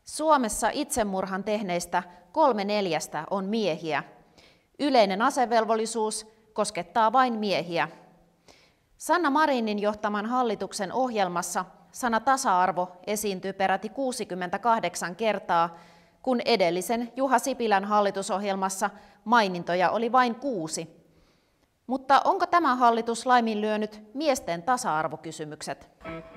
Suomessa itsemurhan tehneistä 3/4 on miehiä. Yleinen asevelvollisuus koskettaa vain miehiä. Sanna Marinin johtaman hallituksen ohjelmassa sana tasa-arvo esiintyy peräti 68 kertaa, kun edellisen Juha Sipilän hallitusohjelmassa mainintoja oli vain 6. Mutta onko tämä hallitus laiminlyönyt miesten tasa-arvokysymykset?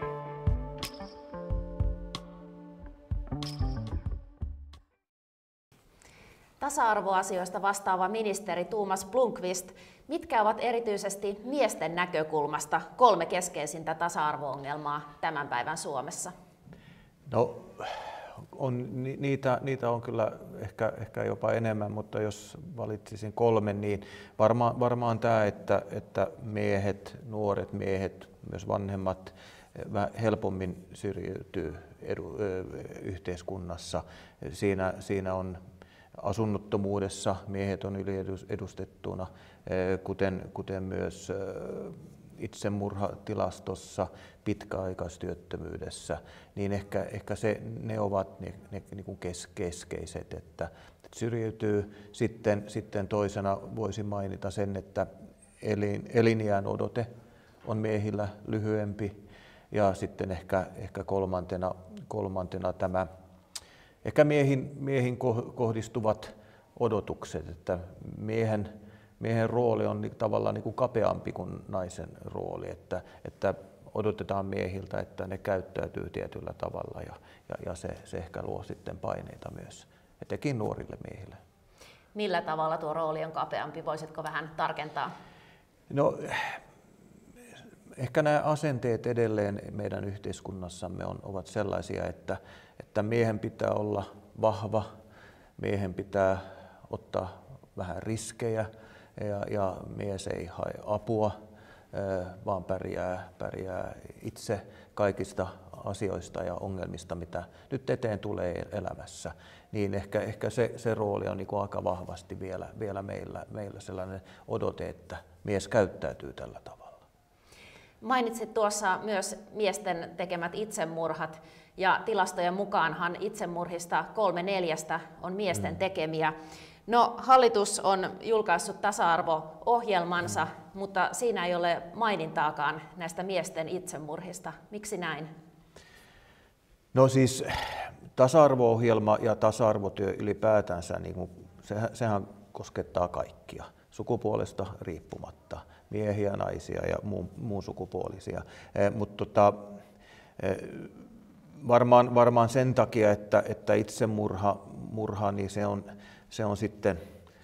Tasa-arvoasioista vastaava ministeri Thomas Blomqvist, mitkä ovat erityisesti miesten näkökulmasta 3 keskeisintä tasa-arvo-ongelmaa tämän päivän Suomessa? No, niitä on kyllä ehkä jopa enemmän, mutta jos valitsisin 3, niin varmaan tämä, että miehet, nuoret miehet, myös vanhemmat helpommin syrjiytyy yhteiskunnassa. Siinä on asunnottomuudessa miehet on yliedustettuna, kuten myös itsemurhatilastossa, pitkäaikaistyöttömyydessä, niin ehkä ne ovat ne niin kuin keskeiset, että syrjiytyy. Sitten toisena voisin mainita sen, että eliniän odote on miehillä lyhyempi, ja sitten ehkä kolmantena tämä ehkä miehiin kohdistuvat odotukset, että miehen rooli on tavallaan niin kuin kapeampi kuin naisen rooli, että odotetaan miehiltä, että ne käyttäytyy tietyllä tavalla ja se ehkä luo sitten paineita myös, etenkin nuorille miehille. Millä tavalla tuo rooli on kapeampi? Voisitko vähän tarkentaa? No, ehkä nämä asenteet edelleen meidän yhteiskunnassamme ovat sellaisia, että miehen pitää olla vahva, miehen pitää ottaa vähän riskejä ja mies ei hae apua, vaan pärjää itse kaikista asioista ja ongelmista, mitä nyt eteen tulee elämässä. Niin ehkä se rooli on niin kuin aika vahvasti vielä meillä sellainen odote, että mies käyttäytyy tällä tavalla. Mainitsit tuossa myös miesten tekemät itsemurhat, ja tilastojen mukaanhan itsemurhista 3/4 on miesten tekemiä. No, hallitus on julkaissut tasa-arvo-ohjelmansa, mutta siinä ei ole mainintaakaan näistä miesten itsemurhista. Miksi näin? No siis tasa-arvo-ohjelma ja tasa-arvotyö ylipäätänsä, niin sehän koskettaa kaikkia sukupuolesta riippumatta, miehiä, naisia ja muun sukupuolisia. Mutta varmaan sen takia, että itsemurha niin se on sitten,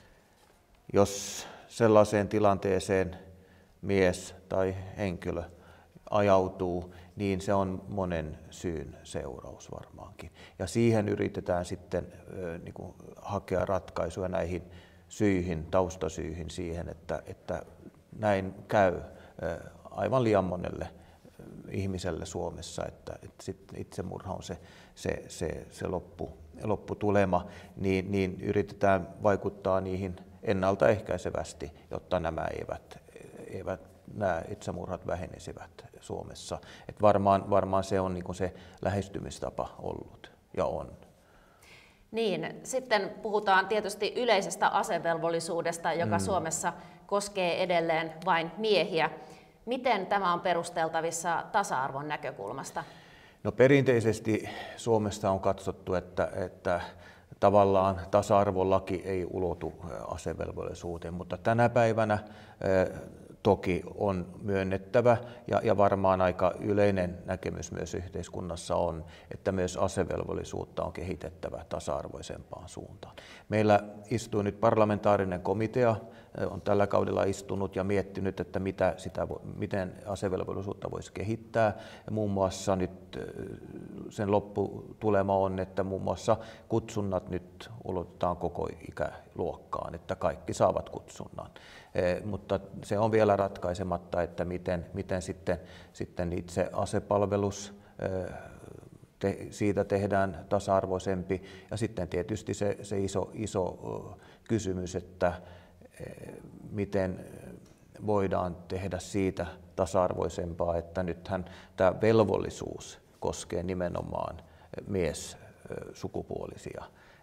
jos sellaiseen tilanteeseen mies tai henkilö ajautuu, niin se on monen syyn seuraus varmaankin. Ja siihen yritetään sitten niin kuin hakea ratkaisuja näihin syihin, taustasyihin siihen, että näin käy aivan liian monelle ihmiselle Suomessa, että itsemurha on se lopputulema, niin yritetään vaikuttaa niihin ennaltaehkäisevästi, jotta nämä nämä itsemurhat vähenisivät Suomessa. Et varmaan se on niin kuin se lähestymistapa ollut ja on. Niin, sitten puhutaan tietysti yleisestä asevelvollisuudesta, joka Suomessa koskee edelleen vain miehiä. Miten tämä on perusteltavissa tasa-arvon näkökulmasta? No, perinteisesti Suomessa on katsottu, että tavallaan tasa-arvolaki ei ulotu asevelvollisuuteen, mutta tänä päivänä toki on myönnettävä ja varmaan aika yleinen näkemys myös yhteiskunnassa on, että myös asevelvollisuutta on kehitettävä tasa-arvoisempaan suuntaan. Meillä istuu nyt parlamentaarinen komitea, on tällä kaudella istunut ja miettinyt, että miten asevelvollisuutta voisi kehittää. Ja muun muassa nyt sen lopputulema on, että muun muassa kutsunnat nyt ulotetaan koko ikäluokkaan, että kaikki saavat kutsunnan. Mutta se on vielä ratkaisematta, että miten sitten itse asepalvelus, siitä tehdään tasa-arvoisempi. Ja sitten tietysti se iso kysymys, että miten voidaan tehdä siitä tasa-arvoisempaa, että nythän tämä velvollisuus koskee nimenomaan sukupuolisia,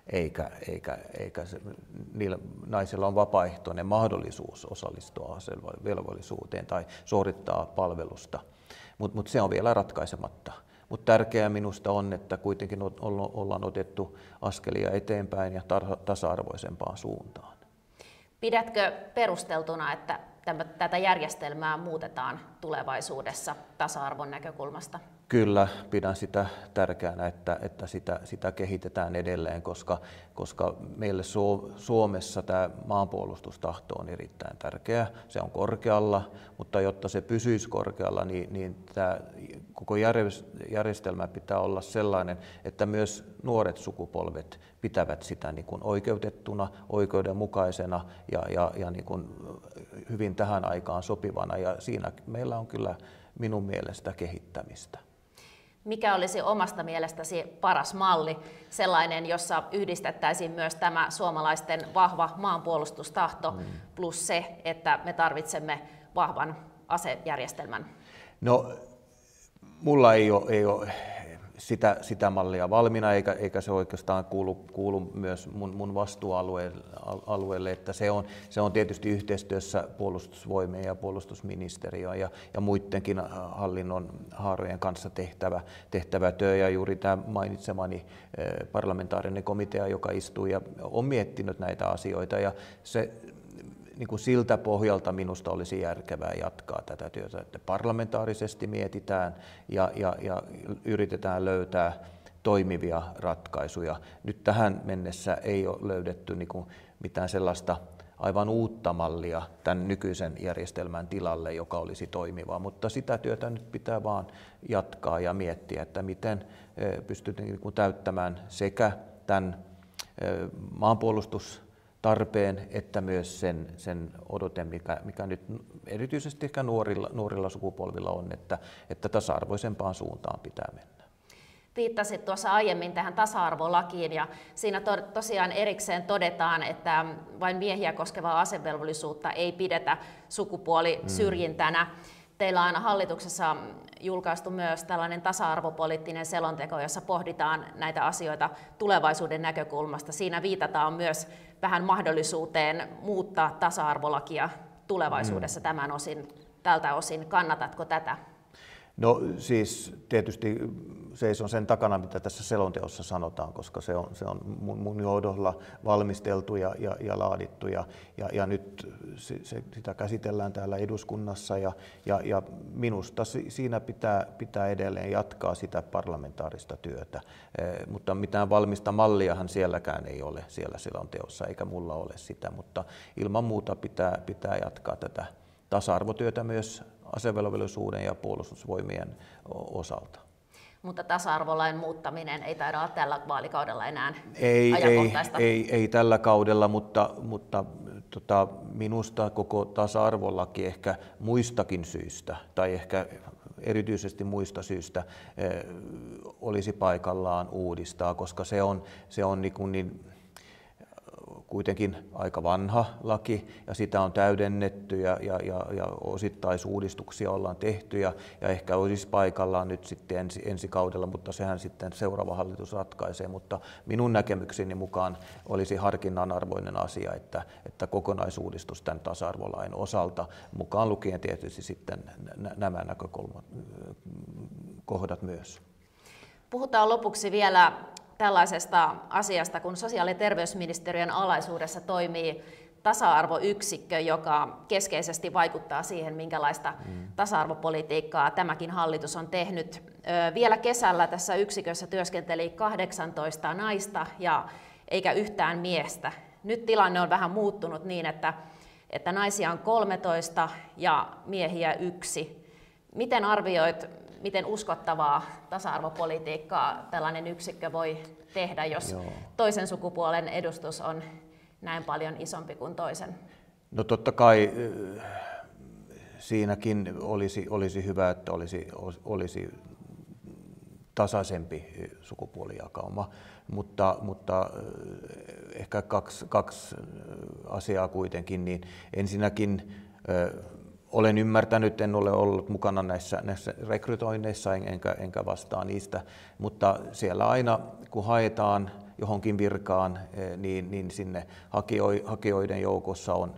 eikä niillä naisilla on vapaaehtoinen mahdollisuus osallistua asevelvollisuuteen tai suorittaa palvelusta, mutta se on vielä ratkaisematta. Mutta tärkeää minusta on, että kuitenkin ollaan otettu askelia eteenpäin ja tasa-arvoisempaan suuntaan. Pidätkö perusteltuna, että tätä järjestelmää muutetaan tulevaisuudessa tasa-arvon näkökulmasta? Kyllä, pidän sitä tärkeänä, että sitä kehitetään edelleen, koska meille Suomessa tämä maanpuolustustahto on erittäin tärkeä. Se on korkealla, mutta jotta se pysyisi korkealla, niin tämä koko järjestelmä pitää olla sellainen, että myös nuoret sukupolvet pitävät sitä niin kuin oikeutettuna, oikeudenmukaisena ja niin kuin hyvin tähän aikaan sopivana. Ja siinä meillä on kyllä minun mielestä kehittämistä. Mikä olisi omasta mielestäsi paras malli, sellainen, jossa yhdistettäisiin myös tämä suomalaisten vahva maanpuolustustahto plus se, että me tarvitsemme vahvan asejärjestelmän? No, mulla ei ole sitä mallia valmiina, eikä se oikeastaan kuulu myös mun vastuualueelle, että se on tietysti yhteistyössä Puolustusvoimien ja puolustusministeriön ja muidenkin hallinnon haarojen kanssa tehtävä työ, ja juuri tämä mainitsemani parlamentaarinen komitea, joka istuu ja on miettinyt näitä asioita, ja se niin kuin siltä pohjalta minusta olisi järkevää jatkaa tätä työtä, että parlamentaarisesti mietitään ja yritetään löytää toimivia ratkaisuja. Nyt tähän mennessä ei ole löydetty niin kuin mitään sellaista aivan uutta mallia tämän nykyisen järjestelmän tilalle, joka olisi toimiva, mutta sitä työtä nyt pitää vaan jatkaa ja miettiä, että miten pystytään niin kuin täyttämään sekä tämän maanpuolustustarpeen että myös sen odote, mikä nyt erityisesti ehkä nuorilla sukupolvilla on, että tasa-arvoisempaan suuntaan pitää mennä. Viittasit tuossa aiemmin tähän tasa-arvolakiin, ja siinä tosiaan erikseen todetaan, että vain miehiä koskevaa asevelvollisuutta ei pidetä sukupuolisyrjintänä. Teillä on hallituksessa julkaistu myös tällainen tasa-arvopoliittinen selonteko, jossa pohditaan näitä asioita tulevaisuuden näkökulmasta. Siinä viitataan myös vähän mahdollisuuteen muuttaa tasa-arvolakia tulevaisuudessa tältä osin. Kannatatko tätä? No siis tietysti seison sen takana, mitä tässä selonteossa sanotaan, koska se on mun johdolla valmisteltu ja laadittu ja nyt sitä käsitellään täällä eduskunnassa ja minusta siinä pitää edelleen jatkaa sitä parlamentaarista työtä, mutta mitään valmista malliahan sielläkään ei ole siellä selonteossa eikä mulla ole sitä, mutta ilman muuta pitää jatkaa tätä tasa-arvotyötä myös asevelvollisuuden ja puolustusvoimien osalta. Mutta tasa-arvolain muuttaminen ei taida olla tällä vaalikaudella enää ajankohtaista. Ei tällä kaudella, mutta minusta koko tasa-arvolaki ehkä muistakin syistä, tai ehkä erityisesti muista syistä olisi paikallaan uudistaa, koska se on niin kuitenkin aika vanha laki ja sitä on täydennetty ja osittaisuudistuksia ollaan tehty ja ehkä olisi paikallaan nyt sitten ensi kaudella, mutta sehän sitten seuraava hallitus ratkaisee, mutta minun näkemykseni mukaan olisi harkinnanarvoinen asia, että kokonaisuudistus tämän tasa-arvolain osalta, mukaan lukien tietysti sitten nämä kohdat myös. Puhutaan lopuksi vielä tällaisesta asiasta, kun sosiaali- ja terveysministeriön alaisuudessa toimii tasa-arvoyksikkö, joka keskeisesti vaikuttaa siihen, minkälaista tasa-arvopolitiikkaa tämäkin hallitus on tehnyt. Vielä kesällä tässä yksikössä työskenteli 18 naista eikä yhtään miestä. Nyt tilanne on vähän muuttunut niin, että naisia on 13 ja miehiä 1. Miten arvioit, miten uskottavaa tasa-arvopolitiikkaa tällainen yksikkö voi tehdä, jos toisen sukupuolen edustus on näin paljon isompi kuin toisen? No totta kai siinäkin olisi hyvä, että olisi tasaisempi sukupuolijakauma, mutta ehkä kaksi asiaa kuitenkin. Niin ensinnäkin Olen ymmärtänyt, en ole ollut mukana näissä rekrytoinneissa enkä vastaa niistä, mutta siellä aina kun haetaan johonkin virkaan, niin sinne hakijoiden joukossa on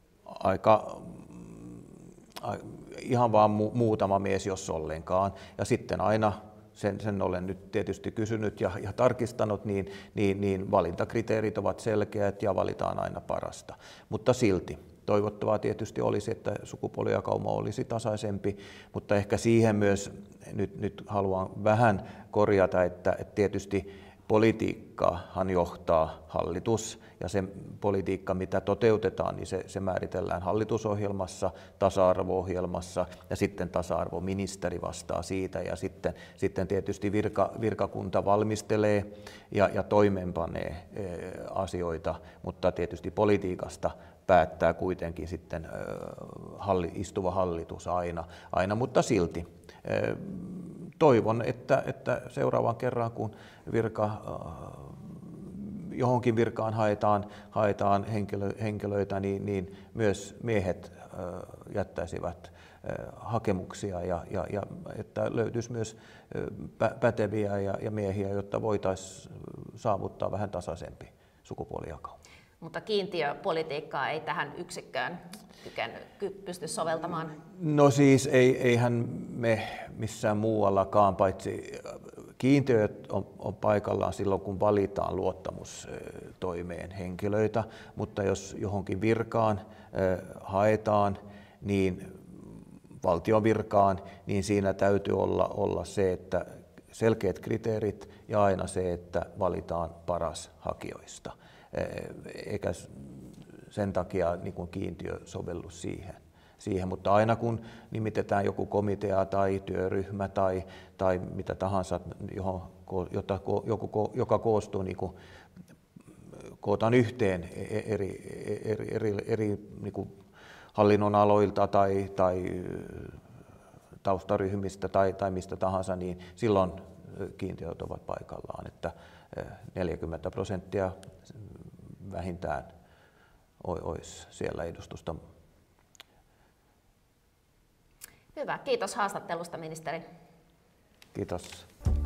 ihan vaan muutama mies, jos ollenkaan. Ja sitten aina, sen olen nyt tietysti kysynyt ja tarkistanut, niin valintakriteerit ovat selkeät ja valitaan aina parasta. Mutta silti toivottavaa tietysti olisi, että sukupuolijakauma olisi tasaisempi, mutta ehkä siihen myös nyt haluan vähän korjata, että tietysti politiikkahan johtaa hallitus, ja se politiikka, mitä toteutetaan, niin se määritellään hallitusohjelmassa, tasa-arvo-ohjelmassa, ja sitten tasa-arvoministeri vastaa siitä, ja sitten tietysti virkakunta valmistelee ja toimeenpanee asioita, mutta tietysti politiikasta päättää kuitenkin sitten istuva hallitus aina, mutta silti. Toivon, että seuraavan kerran, kun johonkin virkaan haetaan henkilöitä, niin myös miehet jättäisivät hakemuksia ja että löytyisi myös päteviä ja miehiä, jotta voitaisiin saavuttaa vähän tasaisempi sukupuolijakauma. Mutta kiintiöpolitiikkaa ei tähän yksikköön pysty soveltamaan? No siis eihän me missään muuallakaan, paitsi kiintiöt on paikallaan silloin, kun valitaan luottamustoimeen henkilöitä, mutta jos johonkin virkaan haetaan, niin valtion virkaan, niin siinä täytyy olla se, että selkeät kriteerit ja aina se, että valitaan paras hakijoista. Eikä sen takia niin kuin kiintiö sovellu siihen, mutta aina kun nimitetään joku komitea tai työryhmä tai mitä tahansa, joka koostuu, niin kuin, kootaan yhteen eri niin kuin hallinnonaloilta tai taustaryhmistä tai mistä tahansa, niin silloin kiintiöt ovat paikallaan, että 40% vähintään olisi siellä edustusta. Hyvä. Kiitos haastattelusta, ministeri. Kiitos.